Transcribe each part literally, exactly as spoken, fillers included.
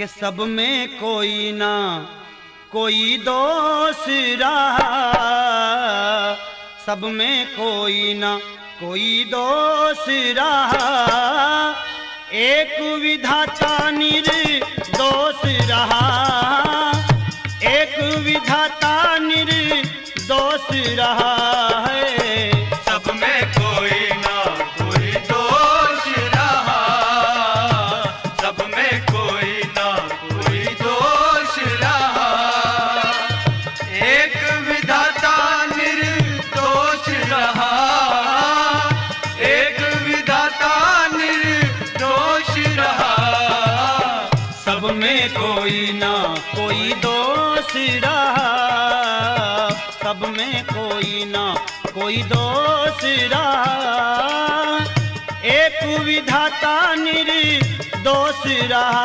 कि सब में कोई ना कोई दोष रहा, सब में कोई ना कोई दोष रहा, एक विधाता निर्दोष रहा, एक विधाता निर्दोष रहा है। सब में कोई ना कोई दोष रहा, सब में कोई ना कोई दोष रहा, एक विधाता निर्दोष रहा, एक विधाता निर्दोष रहा। सब में कोई ना कोई दोष रहा, सब में कोई ना कोई दोष रहा, एक विधाता निर्दोष रहा,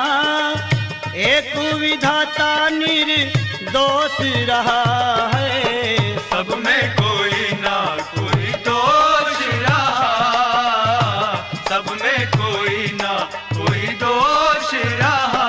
एक विधाता निर्दोष रहा है। सब में कोई ना कोई दोष रहा, सब में कोई ना कोई दोष रहा।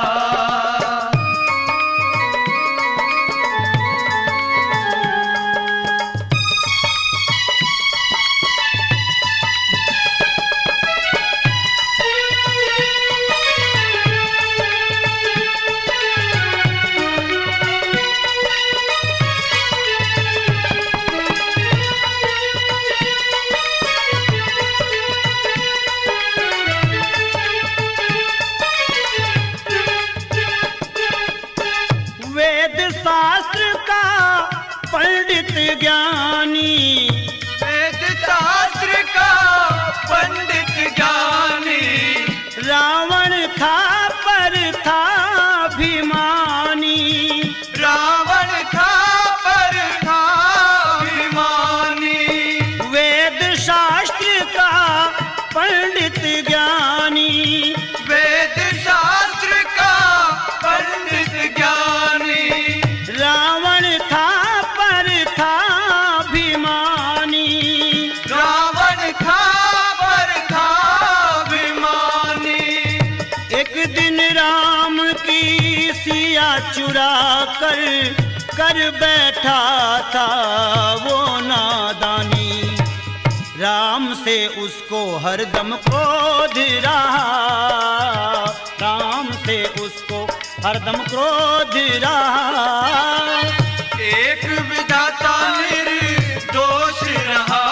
शास्त्र का पंडित ज्ञानी, वेद शास्त्र का पंडित ज्ञानी, रावण था पर था अभिमानी, रावण था पर था अभिमानी। वेद शास्त्र का पंडित ज्ञानी, वेद शास्त्र का पंडित ज्ञानी, रावण था पर था अभिमानी, रावण था पर था अभिमानी। एक दिन राम की सिया चुरा कर कर बैठा था वो नादानी, राम से उसको हरदम क्रोध रहा, राम से उसको हरदम क्रोध रहा, एक विधाता निर्दोष रहा,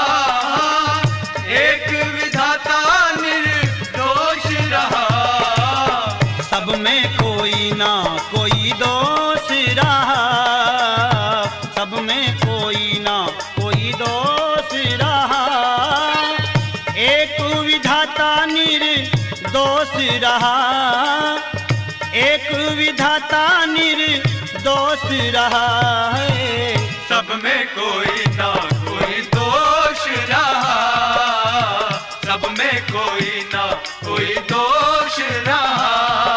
एक विधाता निर्दोष रहा। सब में कोई ना कोई दोष रहा, सब में कोई ना कोई दोष रहा, एक विधाता निर्दोष रहा, एक विधाता निर्दोष रहा है। सब में कोई ना कोई दोष रहा, सब में कोई ना कोई दोष रहा।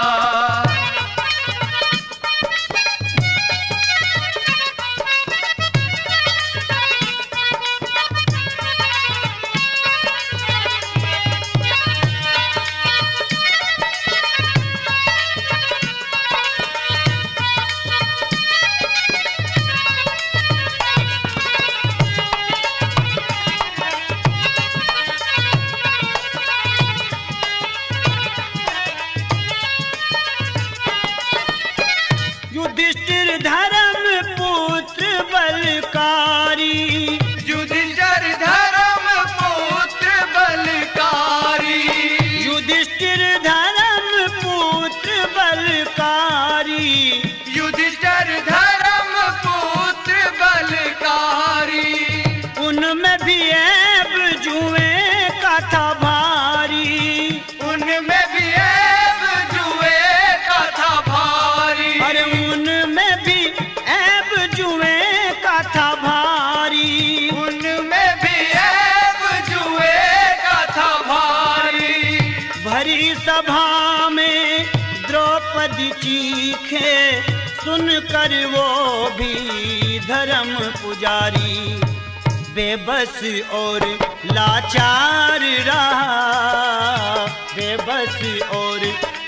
युधिष्ठिर धर्म पुत्र बलकारी, युधिष्ठिर धर्म पुत्र बलकारी, युधिष्ठिर धर्म पुत्र बलकारी, युधिष्ठिर धर्म पुत्र बलकारी। उनमें भी ऐब जुए का था भारी, उनमें भी ऐब जुए का था भारी, अरे उनमें भी ऐब जुए का था भारी, उनमें भी ऐब जुए का था भारी। भरी सभा में द्रौपदी चीखे, सुनकर वो भी धर्म पुजारी, बेबस और लाचार रहा, बेबस और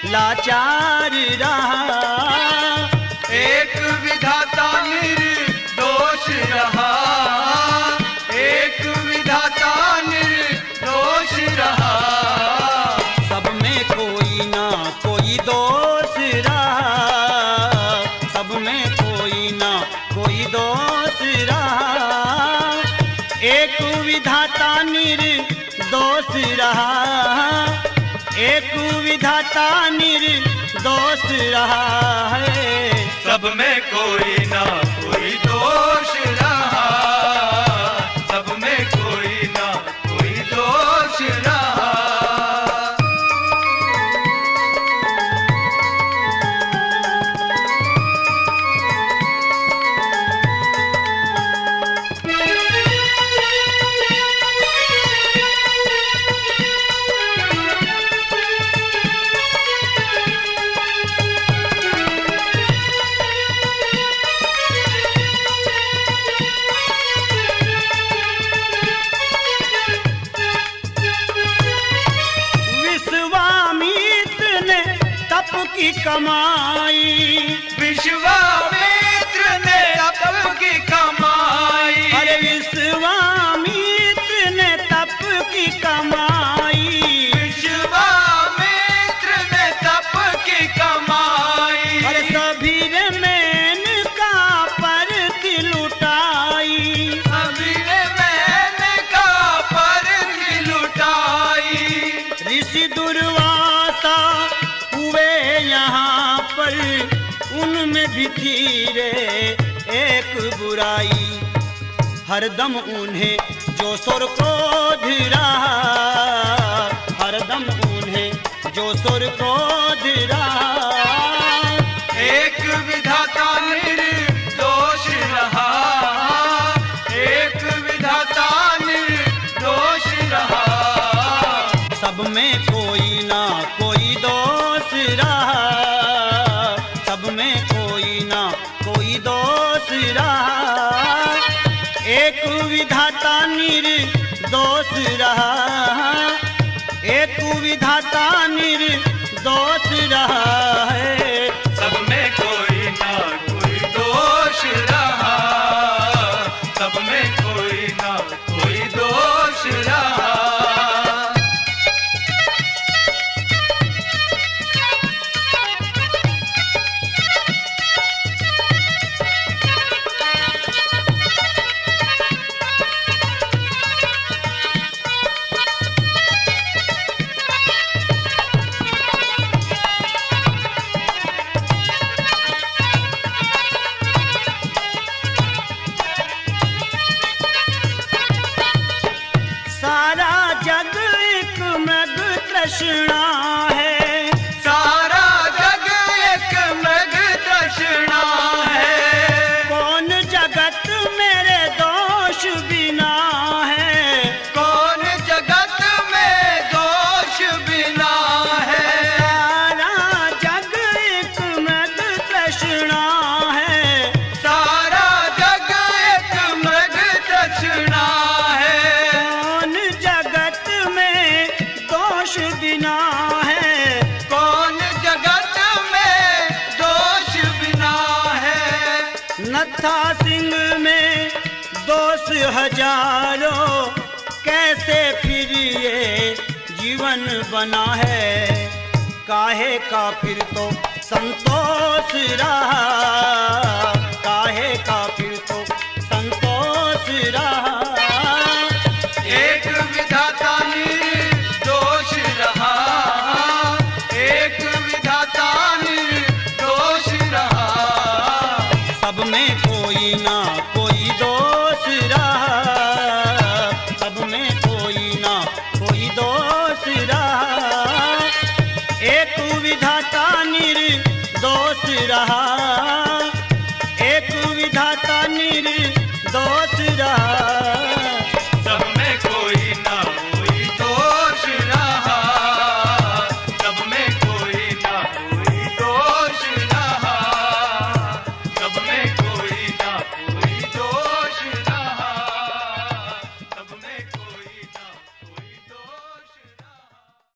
लाचार रहा। एक विधाता निर्दोष रहा, एक विधाता निर्दोष रहा। सब में कोई ना कोई दोष रहा, सब में कोई ना कोई दोष रहा। एक विधाता निर्दोष रहा, एक विधाता निर्दोष रहा है। सब में कोई ना कोई दोष रहा, सब में कोई ना कोई दोष रहा। की कमाई, विश्वामित्र ने तप की कमाई, अरे विश्वामित्र ने तप की कमाई, विश्वामित्र ने तप की कमाई। अरे सभी ने मेनका पर लुटाई, सभी ने मेनका पर लुटाई। ऋषि दुर्वासा यहाँ पर उनमें भी थी रे एक बुराई। हरदम उन्हें जो सुर क्रोध रहा, हरदम उन्हें जो सुर क्रोध रहा। एक विधाता निर्दोष रहा, एक विधाता निर्दोष रहा। सब में कोई ना कोई दोष रहा, सब में कोई ना कोई दोष रहा। एक विधाता निर्दोष रहा, एक विधाता निर्दोष रहा है। सब में कोई ना कोई दोष रहा, सब में कोई ना कोई दोष रहा। तृष्णा है, सारा जग एक मृग तृष्णा है। कौन जगत मेरे दोष बिना है, कौन जगत में दोष बिना है। सारा जग एक मृग तृष्णा है, सारा जग एक मृग तृष्णा है। कौन जगत में दोष बिना है, कौन जगत में दोष बिना है। नत्था सिंह में दोष हजारों, कैसे फिर ये जीवन बना है। काहे का फिर तो संतोष रहा, काहे का फिर तो संतोष रहा। एक विधाता निर्दोष रहा, एक विधाता निर्दोष रहा। सब में कोई ना कोई दोष रहा, सब में कोई ना कोई दोष रहा। एक विधाता निर्दोष रहा, एक विधाता निर्दोष